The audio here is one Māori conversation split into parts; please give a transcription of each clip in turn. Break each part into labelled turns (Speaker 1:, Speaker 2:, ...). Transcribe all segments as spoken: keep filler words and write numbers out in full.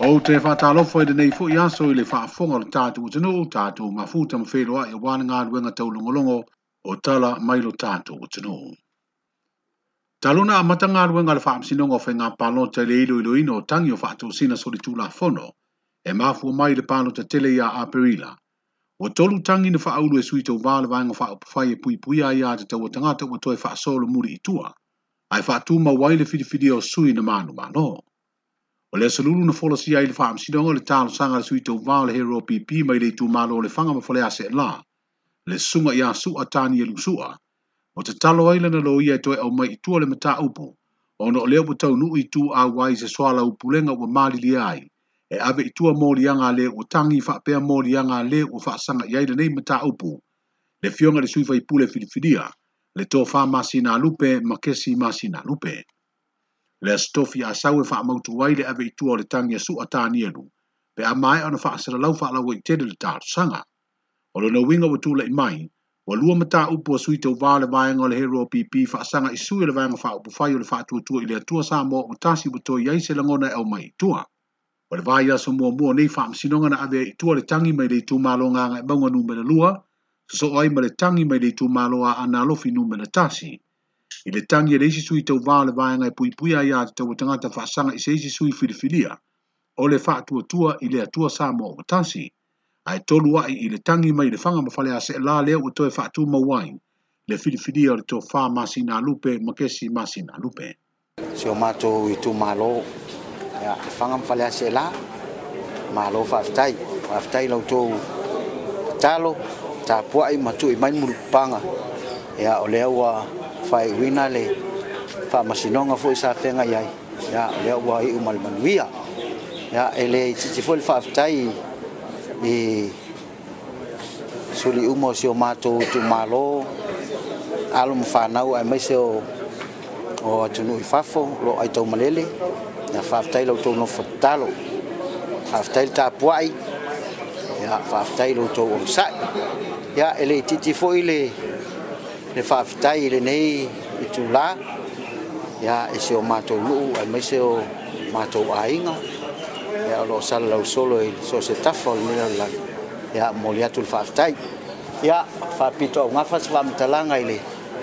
Speaker 1: O te whātālofo i nei fo i aso i le whaafonga o tātou tanu, tātou mafuta mawheroa i wana ngā ruenga tau longolongo o tala mailo tātou tanu. Taluna a mata ngā ruenga le whaamsinonga o whainga pālota le ilo ilo ino o tangi o whaatou sina soli tūla fono, e mafua mai le pālota tele ia a perila. O tolu tangi na whaaulu e sui tau vāle vāinga whaapawhai e pui pui a ia te tau o tangata o toi whaasolo muri i tua. Ai whaatū ma waile whidiwhidi o sui na manu mano. O le salulu na fola si ai le whaamsinonga le tālo sanga le sui tau vāle hero pipi mai le tū malo le whanga mawhale ase la. Le sunga ia sua tāni e lusua. O te talo aila na lo ia toi au mai i tua le mata upo. O no leo tau nu i tū a wai se swala upulenga ua mali li ai. E ave i tua mōli anga le o tangi whaapea mōli anga le o whaasanga i aile nei mata upo. Le fionga le suifa i pule whidiwhidia. Le tō wha masina lupe makesi masina lupe. Le astofi a sawe wha mautu wai le ave i tua o le tangi a su a tāni elu. Pe a mai ana wha asara lau wha lau i tede le tātu sanga. O le na winga wa tūla i mai. Wa lua mata upo a sui tau vāle vāenga o le hero pipi wha asanga i sui le vāenga wha upo whai o le wha atua tua i le atua sa mo o tasi buto i aise langona e au mai i tua. O le vai aso mua mua nei wha amsinonga na ave i tua le tangi mai le tū malo nganga e maunga numera lua. So ai ma le tangi mai le tū malo a ana lofi numera tasi. I le tangi e le isi sui tau vāle vāenga e pui pui a ia te tau tangata wha asanga i se isi sui whiriwhiria. O le wha atua tua i le atua sa mo o tasi. Ai tolu ai i le tangi mai le whanga mawhale a se la leo o toi wha atu mawai. Le whiriwhiria o le tō wha masina lupe makesi masina lupe.
Speaker 2: Si o mātou i tū malo. Ya, whanga mawhale a se la. Malo whaafitai. Whaafitai lau tō talo. Tā puai matu i mai murupanga. Ya, o leo wa whai wina le wha masinonga fo i sa whenga iai. Ya, o leo wa i umalmanuia. Ya, ele titi fo le whaafitai i suli umo si o mātou tu malo alo mwhanau ai mai se o o atunu i whafo lo ai tau malele na whaafitai lau tau no whatalo whaafitai ta puai ya whaafitai lau tau o msai ya ele titi fo i le le whaafitai le nei i tu la ya e se o mātou nuu ai mai se o mātou ainga ya lo sala lau solo i so se tafo ni la ya moliatu le whaafitai ya whaapito au ngafa sa whaamitalanga i le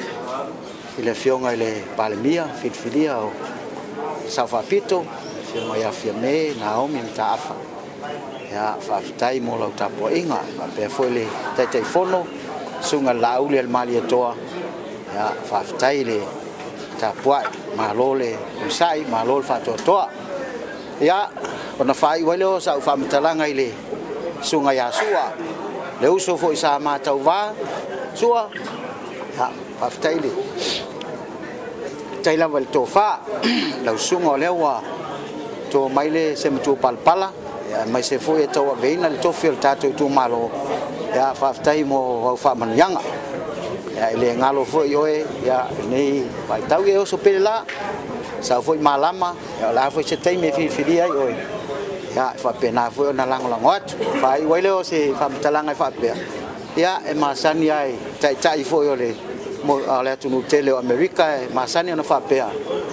Speaker 2: i le fionga i le palemia whitwhiria o sa whaapito fionga ia fia me Naomi mta afa ya whaafitai mo lau tapo inga pe foi le taitai fono sunga lauli al mali atoa ya whaafitai le tapuai malole usai malole whaatoa toa ya ona fai wale o sa fa mtalanga ile sunga ya sua le uso fo isa mata uva sua ha pafta ile taila wal tofa la sunga lewa to maile se mtu palpala ya mai se fo e to veina le to fil tato tu malo ya pafta mo fa manyanga ya ile ngalo fo yoe ya nei pai tau e so pela sa fo malama ya la fo se tai me fi filia yoe ya fa pena fo na lang langot fa i wele se fa talanga fa pe ya e masani ai tai tai fo yo le mo ale tunu tele America e masani na fa pe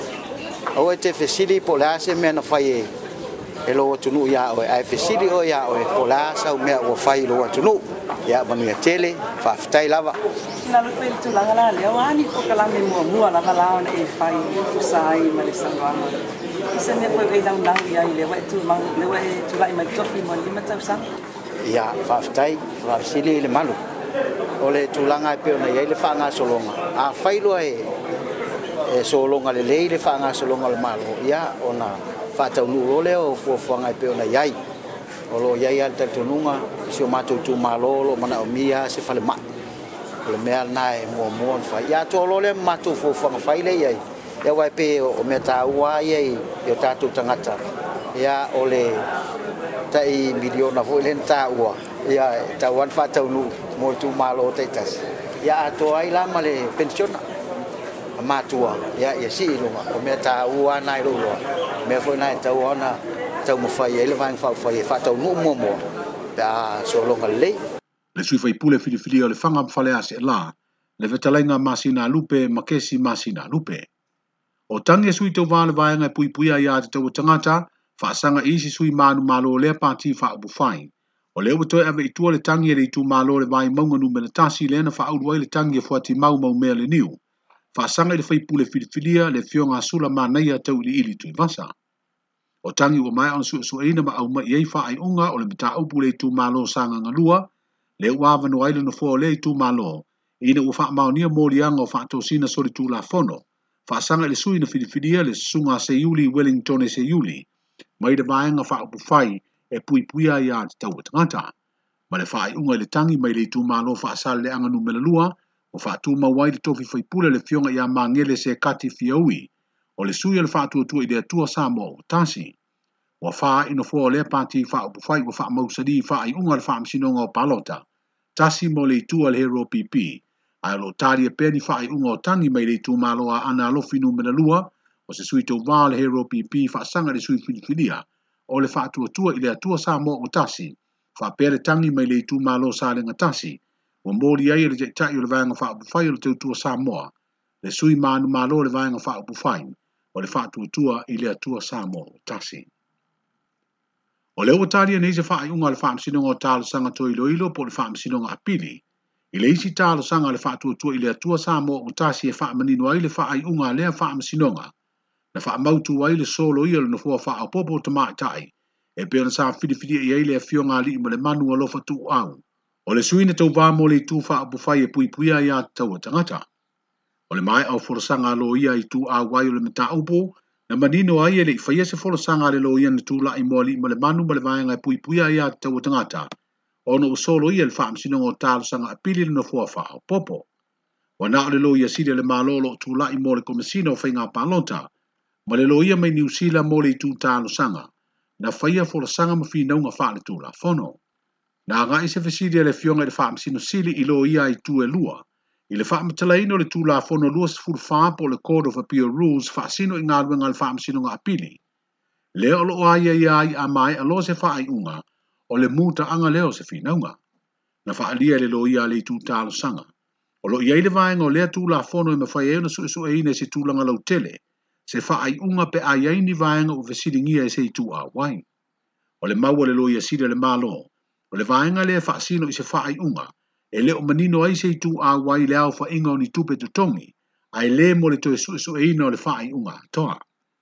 Speaker 2: o te fesili polase me na fa ye e lo tunu ya o ai fesili o ya o polasa o me o fa i lo tunu ya banu ya tele fa tai lava
Speaker 3: na lo pe tu la la le wani ko kala me mo mo la la na e fa i sai ma le sanwa se ne foi veio um dang ia ele vai tu mang le vai tu vai mai tofi mo ni mata sa
Speaker 2: ya whaafitai whaafisili le malu o le tūlanga e peo na iai le whaanga solonga a whailo e e solonga le lei le whaanga solonga le malu ia o na whaatau nuu ole o fuafuanga e peo na iai o lo iai al taitonunga si o mātou tū malo lo mana o mia se whale mat o le mea nae mua mua whai ia tō lo le mātou fuafuanga whaile iai ia wai pe o mea tā ua iai i o tātou tangata ia o le tai miliona vo len ta ua ia ta wan fa ta nu mo tu malo te tas ia to ai la male pension ma tua ia ia si lo ma o me ta ua nai lo lo me fo nai ta ona ta mo fa ia le van fa fa fa ta nu mo mo ta so lo ngale
Speaker 1: le sui fai pule fili fili o le fanga fale ase la le vetalenga masina lupe makesi masina lupe o tangi sui tau vale vaenga pui pui ia te tau tangata Whaasanga isi sui manu malo lea pāti wha upu whai. O leo toi ave i tua le tangi e le tu malo le vai maunga nu me le tasi le na wha aurua i le tangi e fuati mau mau mea le niu. Whaasanga i le whaipule filifilia le fionga sula mānaia tau ili ili tui vasa. O tangi o mai on su su eina ma au mai ei wha ai unga o le mita upu le tu malo sanga ngalua, le uawa no aile no fo le tu malo, ina ua wha maunia morianga o wha tosina sori tu la fono. Whaasanga i le sui na filifilia le sunga se yuli Wellington e se yuli, mai le vaenga wha upu whai e pui puia ia te tau tangata. Ma le wha ai unga i le tangi mai le tu malo wha asale le anga nu melalua, o wha tu mawai le tofi whaipule le fionga ia mangele se kati fiaui, o le sui le wha tua tua i le atua Samoa o tasi. Wa wha ino fua le pati wha upu whai wa wha mausadi wha ai unga le wha msinonga o palota. Tasi mo le tua le hero pipi. Ai lo tari e peni wha ai unga o tangi mai le tu malo a ana alofi nu melalua, o se sui tau vā le hero pipi wha sanga le sui filifilia, o le wha tua tua i le atua Samoa o tasi, wha pere tangi mai le tu malo sa le ngatasi, wa mori ai le jai tai o le vanga wha upu whai o le tau tua Samoa, le sui manu malo le vanga wha upu whai, o le wha tua tua i le atua Samoa o tasi. O le wataria nei se wha ai unga le wha msinonga o talo sanga to ilo ilo po le wha msinonga apili, i le isi talo sanga le wha tua tua i le atua Samoa o tasi e wha manino ai le wha ai unga lea wha msinonga, na wha mautu ai le solo ia le nofua wha au popo ta mai tai, e pēna sa whidiwhidi i eile e fionga li ima le manu alofa tu au. O le suina tau vāmo le tu wha apu whai e pui puia ia tau tangata. O le mai au forasanga lo ia i tu au wai o le mata upo, na manino ai e le i whaia se forasanga le lo ia na tu la i moa li ima le manu ma le vaenga e pui puia ia tau tangata. O no solo ia le wha msinonga o talo sanga apili le nofua wha au popo. Wa na le lo ia sile le malolo tu la i moa le komisino whainga palota, ma le loia mai New Zealand mo le tu talo sanga, na whaia fola sanga ma whina unga whaale tu la fono. Na ngai se fesiri le fionga le whaam sino sili i loia i tu e lua, i le whaam talaino le tu la fono lua se furu whaa po le Court of Appeal Rules wha sino i ngā ruenga le whaam sino ngā apili. Le o lo aia ia ai a mai a lo se wha ai unga, o le muta anga leo se whina unga. Na wha alia le loia le tu talo sanga. O lo iai le vaenga o lea tu la fono i ma whai euna su su e ine se tu langa lau tele, se wha ai unga pe ai ai ni vaenga o vesiringia e se i tu a wai. O le maua le loia sida le malo, o le vaenga le wha sino i se wha ai unga, e le o manino ai se i tu a wai le au wha inga o ni tupe tutongi, ai le mo le toe su su e ina o le wha ai unga toa.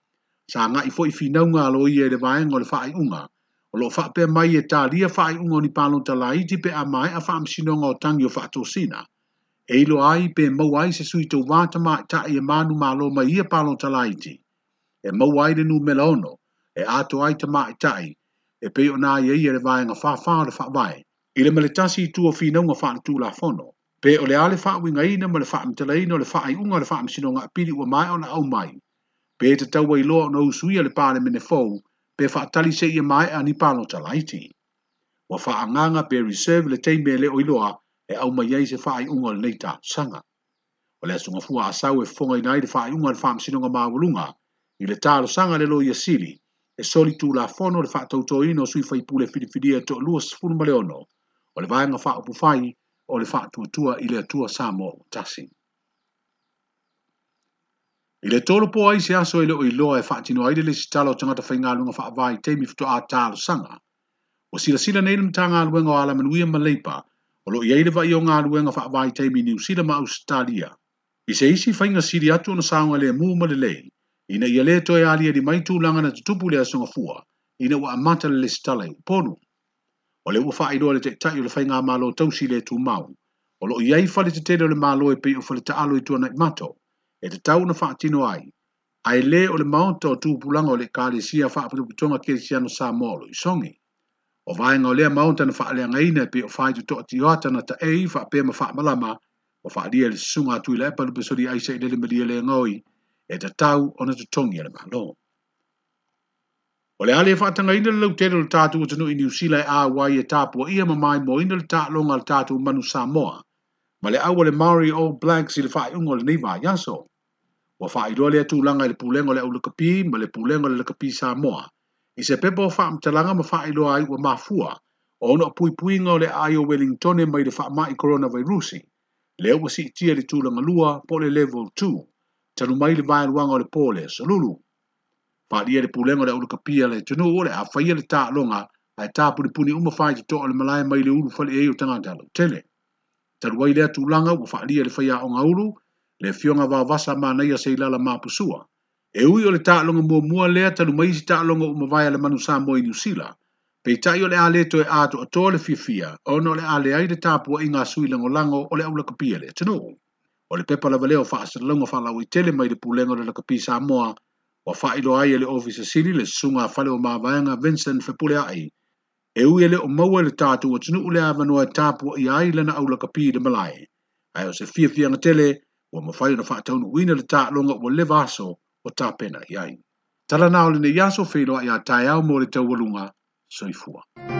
Speaker 1: Sa nga i fo i finaunga lo i e le vaenga o le wha ai unga, o lo wha pe mai e tā lia wha ai unga o ni palonta la iti pe a mai a wha msinonga o tangi o wha tosina. E ilo ai pe mau ai se sui tau vāta mai ta i e manu malo mai ia palonta la iti. E mau ai le nu mela ono, e ato ai ta mai tai, e pe o nā ia ia le vaenga wha wha le wha vai. I le maletasi i tua whinaunga wha tu la fono. Pe o le ale wha winga ina ma le wha mtalaina o le wha ai unga le wha msinonga apiri ua mai o na au mai. Pe te tau wai loa no usuia le pāle mene fau, pe wha tali se ia mai a ni palonta la iti. Wa wha anganga pe reserve le teime le oiloa, e au mai ei se wha ai unga le neita sanga. O le asunga fua asau e fonga inai le wha ai unga le wha msinonga mawalunga, i le talo sanga le lo ia sili, e soli tu la fono le wha tauto ino sui whai pule whidiwhidia to lua sifunu maleono, o le vaenga wha upu whai, o le wha tuatua i le atua Samoa o tasi. I le tolo po ai se aso ele o iloa e wha tino aile le si talo tangata whaingalunga wha vai teimi fito a talo sanga. O sila sila neile mtanga aluenga o ala manuia maleipa, o lo iei le vai o ngā aluenga wha vai teimi New Zealand ma Australia. I se isi whainga siri atu na saunga le mu ma le lei, ina ia le toe alia di mai tūlanga na tutupu le asonga fua, ina ua amata le stala i ponu. O le ua wha idoa le te tai o le whainga malo tausi le tu mau, o lo iei whale te tere o le malo e pei o whale te alo i tuana i mato, e te tau na wha tino ai. Ai le o le maonta o tūpulanga o le kāle sia wha aputuputonga ke siano sa molo i songi. O vaenga o lea maonta na wha alea ngaina e pei o whai tu toa tioata na ta ei wha pēr ma wha malama, o wha alia le sunga atu i le epa lupe sori aisa i lele maria le ngoi, e te tau o na tutongi le malo. O le ale whaatanga ina le lau tere le tātu o tanu i New Zealand a wai e tāpua ia mamai mo ina le tālonga le tātu manu Samoa, ma le awa le Maori All Blacks i le whae ungo le neiva yaso. Wa whae idoa le atulanga i le pulengo le au le kapi, ma le pulengo le kapi Samoa. I se pepa o wha mtalanga ma whae idoa ai wa mafua, o ono pui puinga o le aio Wellington mai le wha mai coronavirusi. Le au si tia le tūlanga lua po le level two, tanu mai le vai ruanga o le pole salulu. pa dia le pulenga le ulu kapia le tunu ole a faia le ta longa ai ta puni puni uma fai te to le malai mai le ulu fale e o tanga talo tele taruai le tulanga u fa dia le faia o ngaulu le fionga va vasa ma na ia sei lala mapusua e ui o le ta longa mua mua le talu mai si ta longa uma vai le manu sa mo i Niusila pe tai o le ale to e ato ato le fifia ono le ale ai le tapu i ngā sui lango lango o le aula kapia le tunu o le pepa la valeo fa asa longa fa lau i tele mai le pulenga le kapi Samoa wa whailo ai le officer sili le sunga whale o mawaianga Vincent Fepule ai. E ui le o maua le tātu o tunu ule avanua e tāpua i ai lana au la kapi le malai. Ai o se fia fia nga tele, wa mawhai na whaataunu wina le tā longa o le vaso o tā pena i ai. Tala nao le ne yaso whilo ai a tai au mo le tau walunga, soifua.